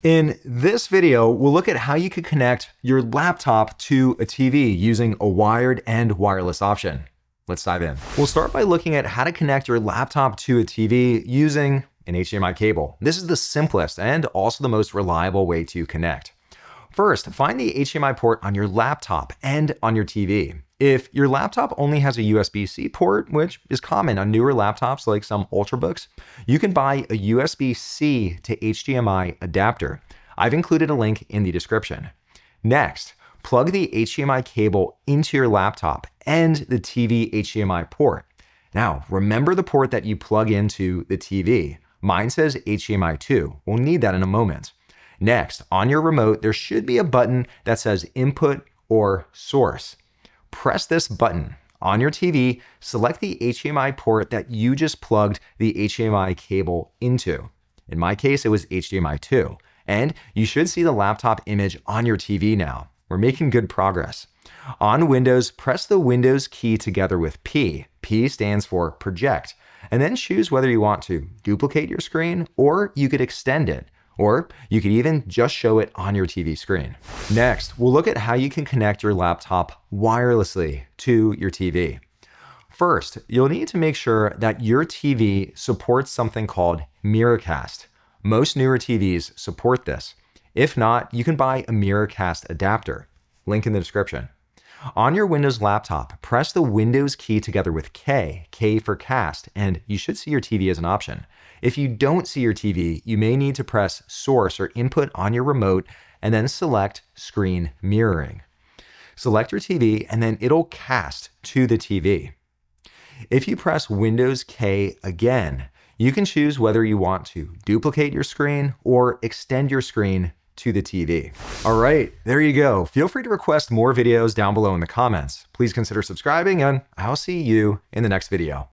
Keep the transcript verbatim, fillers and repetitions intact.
In this video, we'll look at how you can connect your laptop to a T V using a wired and wireless option. Let's dive in. We'll start by looking at how to connect your laptop to a T V using an H D M I cable. This is the simplest and also the most reliable way to connect. First, find the H D M I port on your laptop and on your T V. If your laptop only has a U S B C port, which is common on newer laptops like some Ultrabooks, you can buy a U S B C to H D M I adapter. I've included a link in the description. Next, plug the H D M I cable into your laptop and the T V H D M I port. Now, remember the port that you plug into the T V. Mine says H D M I two. We'll need that in a moment. Next, on your remote, there should be a button that says Input or Source. Press this button. On your T V, select the H D M I port that you just plugged the H D M I cable into. In my case, it was H D M I two. And you should see the laptop image on your T V now. We're making good progress. On Windows, press the Windows key together with P. P stands for project. And then choose whether you want to duplicate your screen or you could extend it. Or you could even just show it on your T V screen. Next, we'll look at how you can connect your laptop wirelessly to your T V. First, you'll need to make sure that your T V supports something called Miracast. Most newer T Vs support this. If not, you can buy a Miracast adapter. Link in the description. On your Windows laptop, press the Windows key together with K, K for cast, and you should see your T V as an option. If you don't see your T V, you may need to press Source or Input on your remote and then select Screen Mirroring. Select your T V and then it'll cast to the T V. If you press Windows K again, you can choose whether you want to duplicate your screen or extend your screen to the T V. All right, there you go. Feel free to request more videos down below in the comments. Please consider subscribing and I'll see you in the next video.